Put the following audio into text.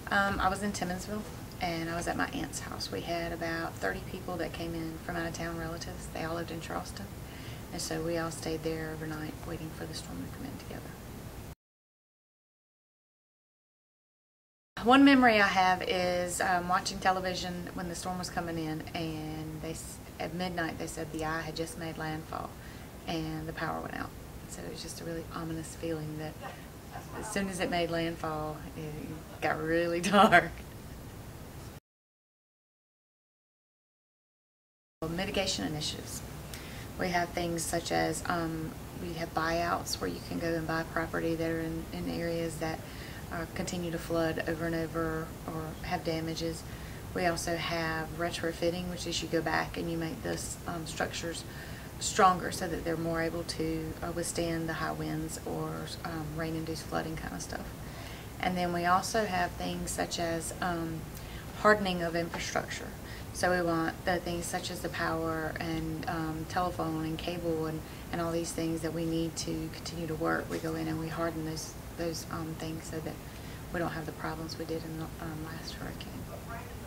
I was in Timmonsville, and I was at my aunt's house. We had about 30 people that came in from out of town relatives. They all lived in Charleston, and so we all stayed there overnight waiting for the storm to come in together. One memory I have is watching television when the storm was coming in, and at midnight they said the eye had just made landfall and the power went out. So it was just a really ominous feeling that as soon as it made landfall, it got really dark. Mitigation initiatives. We have things such as we have buyouts where you can go and buy property that are in areas that continue to flood over and over or have damages. We also have retrofitting, which is you go back and you make those structures stronger so that they're more able to withstand the high winds or rain-induced flooding kind of stuff. And then we also have things such as hardening of infrastructure. So we want the things such as the power and telephone and cable and all these things that we need to continue to work. We go in and we harden those things so that we don't have the problems we did in the last hurricane.